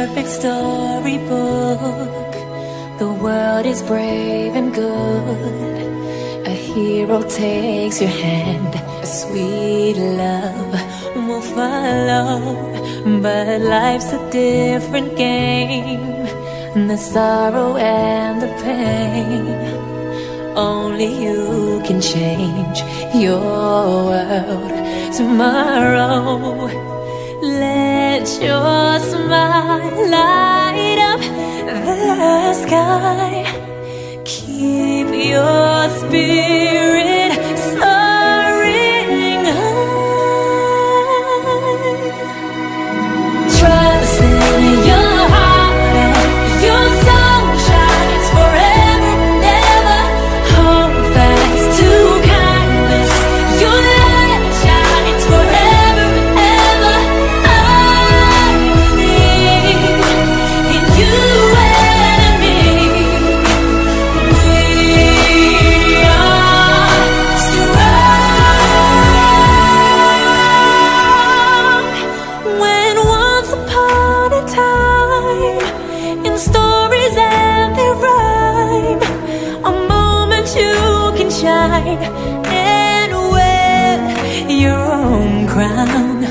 perfect storybook. The world is brave and good. A hero takes your hand. A sweet love will follow. But life's a different game. The sorrow and the pain, only you can change your world tomorrow. Let your smile light up the sky. Keep your spirit soaring high. Trust in your heart and your soul shines forever and ever. Hold fast to kindness. Your light shines forever and ever. I believe in you and me. We are strong. When once upon a time, in stories and their rhyme, a moment you can shine and wear your own crown.